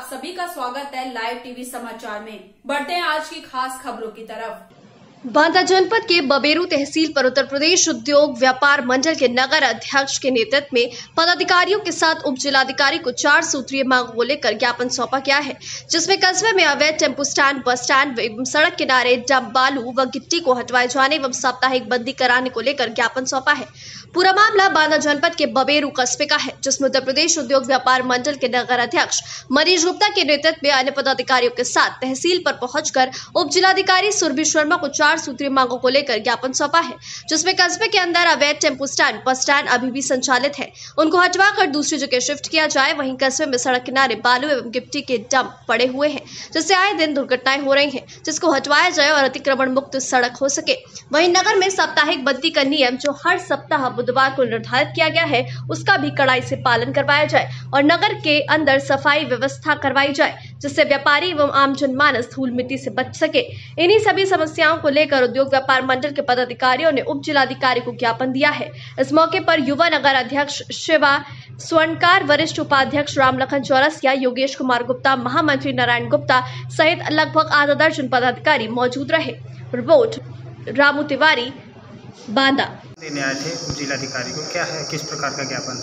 आप सभी का स्वागत है लाइव टीवी समाचार में। बढ़ते हैं आज की खास खबरों की तरफ। बांदा जनपद के बबेरू तहसील पर उत्तर प्रदेश उद्योग व्यापार मंडल के नगर अध्यक्ष के नेतृत्व में पदाधिकारियों के साथ उप जिलाधिकारी को 4 सूत्रीय मांगों को लेकर ज्ञापन सौंपा गया है, जिसमें कस्बे में अवैध टेम्पो स्टैंड, बस स्टैंड एवं सड़क किनारे डंप बालू व गिट्टी को हटवाए जाने एवं साप्ताहिक बंदी कराने को लेकर ज्ञापन सौंपा है। पूरा मामला बांदा जनपद के बबेरू कस्बे का है, जिसमें उत्तर प्रदेश उद्योग व्यापार मंडल के नगर अध्यक्ष मनीष गुप्ता के नेतृत्व में अन्य पदाधिकारियों के साथ तहसील पर पहुंचकर उप जिलाधिकारी सुरभि शर्मा को 4 सूत्रीय मांगों को लेकर ज्ञापन सौंपा है, जिसमें कस्बे के अंदर अवैध टेम्पो स्टैंड, बस स्टैंड अभी भी संचालित है, उनको हटवाकर दूसरी जगह शिफ्ट किया जाए। वहीं कस्बे में सड़क किनारे बालू एवं गिट्टी के डंप पड़े हुए हैं, जिससे आए दिन दुर्घटनाएं हो रही हैं, जिसको हटवाया जाए और अतिक्रमण मुक्त सड़क हो सके। वहीं नगर में साप्ताहिक बंदी का नियम जो हर सप्ताह बुधवार को निर्धारित किया गया है, उसका भी कड़ाई से पालन करवाया जाए और नगर के अंदर सफाई व्यवस्था करवाई जाए, जिससे व्यापारी एवं आम जनमानस धूल मिट्टी से बच सके। इन्हीं सभी समस्याओं को लेकर उद्योग व्यापार मंडल के पदाधिकारियों ने उप जिलाधिकारी को ज्ञापन दिया है। इस मौके पर युवा नगर अध्यक्ष शिवा स्वर्णकार, वरिष्ठ उपाध्यक्ष रामलखन चौरसिया, योगेश कुमार गुप्ता, महामंत्री नारायण गुप्ता सहित लगभग आधा दर्जन पदाधिकारी मौजूद रहे। रिपोर्ट रामू तिवारी, बांदा। देने आए थे उप जिलाधिकारी को, क्या है, किस प्रकार का ज्ञापन?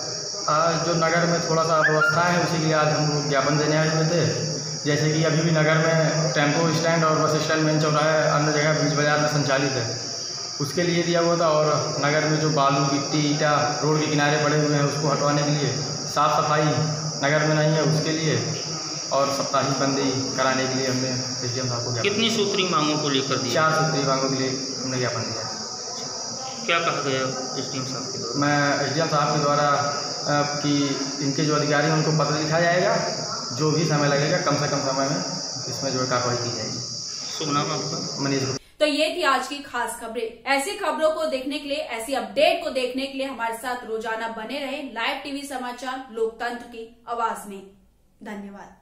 जो नगर में थोड़ा सा अव्यवस्था है, उसी के लिए आज हम लोग ज्ञापन देने आए हुए थे। जैसे कि अभी भी नगर में टेम्पो स्टैंड और बस स्टैंड मेन चौराहे अन्य जगह बीच बाजार में संचालित है, उसके लिए दिया हुआ था। और नगर में जो बालू, गिट्टी, ईटा रोड के किनारे पड़े हुए हैं, उसको हटवाने के लिए, साफ़ सफाई नगर में नहीं है, उसके लिए और साप्ताहिक बंदी कराने के लिए हमने एसडीएम साहब को कितनी सूत्री मांगों को लेकर दिया? 4 सूत्री मांगों के लिए हमने ज्ञापन दिया। क्या कहा गया एसडीएम साहब के द्वारा? मैं एसडीएम साहब के द्वारा कि इनके जो अधिकारी हैं उनको पत्र लिखा जाएगा, जो भी समय लगेगा कम से कम समय में इसमें जो कार्रवाई की जाएगी। शुभ नाम आपका? मनीष। तो ये थी आज की खास खबरें। ऐसी खबरों को देखने के लिए, ऐसी अपडेट को देखने के लिए हमारे साथ रोजाना बने रहे लाइव टीवी समाचार, लोकतंत्र की आवाज में। धन्यवाद।